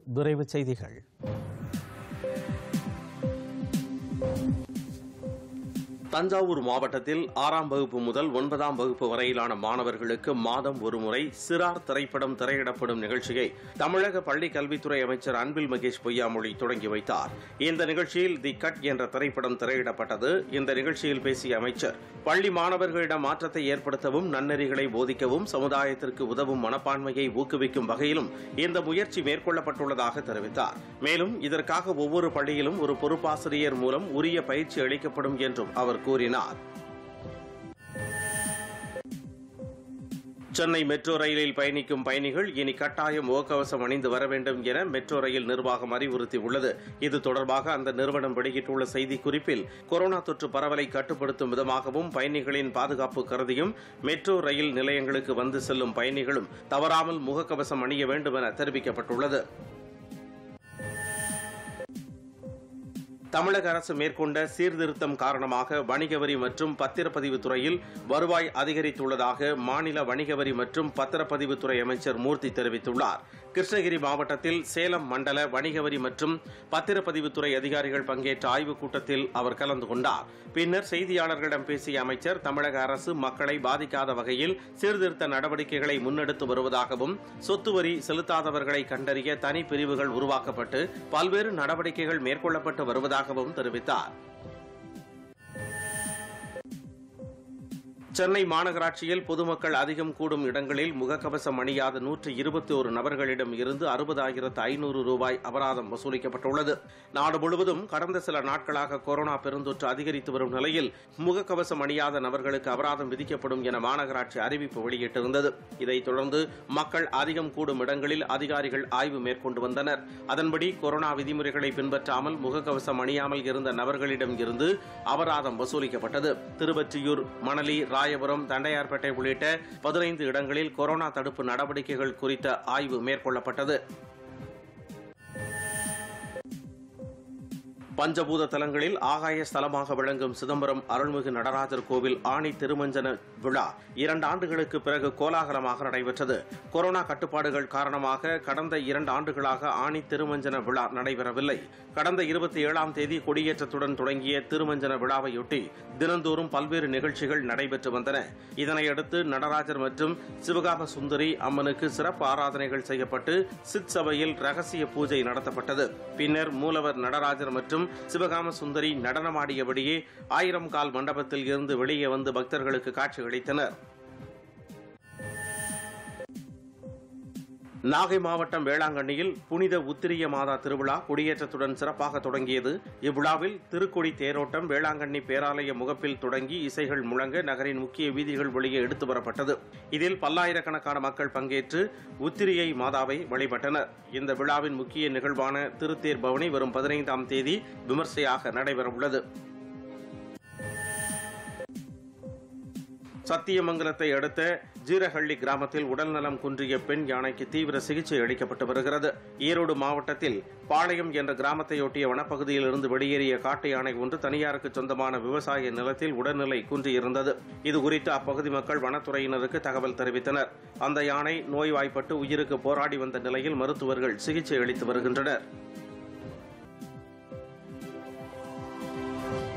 விரைவுச் செய்திகள். தஞ்சாவூர் மாவட்டத்தில் 6ஆம் வகுப்பு முதல் 9ஆம் வகுப்பு வரையிலான மாணவர்களுக்கு மாதம் ஒருமுறை சிறார் திரைப்படம் திரையிடப்படும் நிகழ்ச்சியை தமிழக பள்ளிக் கல்வித்துறை அமைச்சர் அன்பில் மகேஷ் பொய்யாமொழி தொடங்கி வைத்தார். இந்த நிகழ்ச்சியில் தி கட் என்ற திரைப்படம் திரையிடப்பட்டது. இந்த நிகழ்ச்சியில் பேசிய அமைச்சர், பள்ளி மாணவர்களிடம் மாற்றத்தை ஏற்படுத்தவும், நன்னெறிகளை போதிக்கவும், சமுதாயத்திற்கு உதவும் மனப்பான்மையை ஊக்குவிக்கும் வகையிலும் இந்த முயற்சி மேற்கொள்ளப்பட்டுள்ளதாக தெரிவித்தார். மேலும் இதற்காக ஒவ்வொரு பள்ளியிலும் ஒரு பொறுப்பாசிரியர் மூலம் உரிய பயிற்சி அளிக்கப்படும் என்றும் அவர் கூறினார். சென்னை மெட்ரோ ரயிலில் பயணிக்கும் பயணிகள் இனி கட்டாயம் முகக்கவசம் அணிந்து வர வேண்டும் என மெட்ரோ ரயில் நிர்வாகம் அறிவுறுத்தியுள்ளது. இது தொடர்பாக அந்த நிறுவனம் வெளியிட்டுள்ள செய்திக்குறிப்பில், கொரோனா தொற்று பரவலை கட்டுப்படுத்தும் விதமாகவும் பயணிகளின் பாதுகாப்பு கருதியும் மெட்ரோ ரயில் நிலையங்களுக்கு வந்து செல்லும் பயணிகளும் தவறாமல் முகக்கவசம் அணிய வேண்டும் என தெரிவிக்கப்பட்டுள்ளது. தமிழக அரசு மேற்கொண்ட சீர்திருத்தம் காரணமாக வணிக வரி மற்றும் பத்திரப்பதிவு துறையில் வருவாய் அதிகரித்துள்ளதாக மாநில வணிக வரி மற்றும் பத்திரப்பதிவுத்துறை அமைச்சர் மூர்த்தி தெரிவித்துள்ளார். கிருஷ்ணகிரி மாவட்டத்தில் சேலம் மண்டல வணிக வரி மற்றும் பத்திரப்பதிவுத்துறை அதிகாரிகள் பங்கேற்ற ஆய்வுக் கூட்டத்தில் அவர் கலந்து கொண்டார். பின்னர் செய்தியாளர்களிடம் பேசிய அமைச்சர், தமிழக அரசு மக்களை பாதிக்காத வகையில் சீர்திருத்த நடவடிக்கைகளை முன்னெடுத்து வருவதாகவும், சொத்து வரி செலுத்தாதவர்களை கண்டறிய தனிப்பிரிவுகள் உருவாக்கப்பட்டு பல்வேறு நடவடிக்கைகள் மேற்கொள்ளப்பட்டு வருவதாக தெரிவித்தார். சென்னை மாநகராட்சியில் பொதுமக்கள் அதிகம் கூடும் இடங்களில் முகக்கவசம் அணியாத 121 நபர்களிடம் இருந்து 60,500 ரூபாய் அபராதம் வசூலிக்கப்பட்டுள்ளது. நாடு முழுவதும் கடந்த சில நாட்களாக கொரோனா பெருந்தொற்று அதிகரித்து வரும் நிலையில் முகக்கவசம் அணியாத நபர்களுக்கு அபராதம் விதிக்கப்படும் என மாநகராட்சி அறிவிப்பு வெளியிட்டிருந்தது. இதைத் தொடர்ந்து மக்கள் அதிகம் கூடும் இடங்களில் அதிகாரிகள் ஆய்வு மேற்கொண்டு வந்தனர். அதன்படி கொரோனா விதிமுறைகளை பின்பற்றாமல் முகக்கவசம் அணியாமல் இருந்த நபர்களிடம் இருந்து அபராதம் வசூலிக்கப்பட்டது. திருவொற்றியூர், மணலி, ராயபுரம், தண்டையார்பேட்டை உள்ளிட்ட 15 இடங்களில் கொரோனா தடுப்பு நடவடிக்கைகள் குறித்த ஆய்வு மேற்கொள்ளப்பட்டது. பஞ்சபூத தலங்களில் ஆகாய ஸ்தலமாக விளங்கும் சிதம்பரம் அருள்மிகு நடராஜர் கோவில் ஆணி திருமஞ்சன விழா 2 ஆண்டுகளுக்கு பிறகு கோலாகலமாக நடைபெற்றது. கொரோனா கட்டுப்பாடுகள் காரணமாக கடந்த 2 ஆண்டுகளாக ஆணி திருமஞ்சன விழா நடைபெறவில்லை. கடந்த 27ஆம் தேதி கொடியேற்றத்துடன் தொடங்கிய திருமஞ்சன விழாவையொட்டி தினந்தோறும் பல்வேறு நிகழ்ச்சிகள் நடைபெற்று வந்தன. இதனையடுத்து நடராஜர் மற்றும் சிவகாம சுந்தரி அம்மனுக்கு சிறப்பு ஆராதனைகள் செய்யப்பட்டு சித் சபையில் ரகசிய பூஜை நடத்தப்பட்டது. பின்னர் மூலவர் நடராஜர் மற்றும் சிவகாம சுந்தரி நடனமாடியபடியே 1000 கால் மண்டபத்தில் இருந்து வெளியே வந்து பக்தர்களுக்கு காட்சியளித்தனர். நாகை மாவட்டம் வேளாங்கண்ணியில் புனித உத்திரிய மாதா திருவிழா கொடியேற்றத்துடன் சிறப்பாக தொடங்கியது. இவ்விழாவில் திருக்கொடி தேரோட்டம் வேளாங்கண்ணி பேராலய முகப்பில் தொடங்கி இசைகள் முழங்க நகரின் முக்கிய வீதிகள் வெளியே எடுத்து வரப்பட்டது. இதில் பல்லாயிரக்கணக்கான மக்கள் பங்கேற்று உத்திரியை மாதாவை வழிபட்டனர். இந்த விழாவின் முக்கிய நிகழ்வான திருத்தேர் பவனி வரும் 15ஆம் தேதி விமர்சையாக நடைபெறவுள்ளது. சத்தியமங்கலத்தை அடுத்த ஜீரஹள்ளி கிராமத்தில் உடல்நலம் குன்றிய பெண் யானைக்கு தீவிர சிகிச்சை அளிக்கப்பட்டு வருகிறது. ஈரோடு மாவட்டத்தில் பாளையம் என்ற கிராமத்தையொட்டிய வனப்பகுதியில் இருந்து வெளியேறிய காட்டு யானை ஒன்று தனியாருக்கு சொந்தமான விவசாய நிலத்தில் உடல்நிலை குன்றியிருந்தது. இதுகுறித்து அப்பகுதி மக்கள் வனத்துறையினருக்கு தகவல் தெரிவித்தனர். அந்த யானை நோய்வாய்ப்பட்டு உயிருக்கு போராடி வந்த நிலையில் மருத்துவர்கள் சிகிச்சை அளித்து வருகின்றனர்.